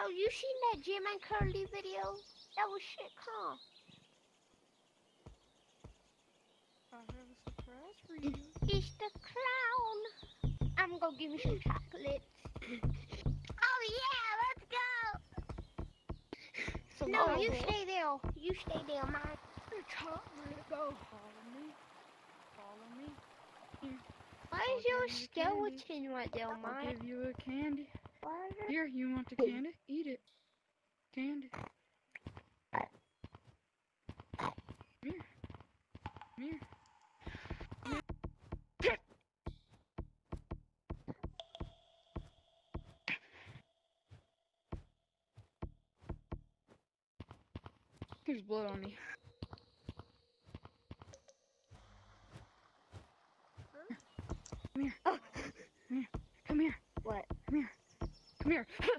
you seen that Jim and Curly video? That was shit, huh? I have a surprise for you. It's the clown. I'm gonna give you some chocolates. Oh yeah, let's go. So No, you stay there. You stay there, man. The chocolate. Go. Follow me. Follow me. Here. Why is I'll your give you a skeleton right there, I'll man? give you a candy. Why is it? Here, you want the candy? Eat it. Candy. Come here. Come here. There's blood on me. Come here. Come here. Come here. What? Come here. Come here.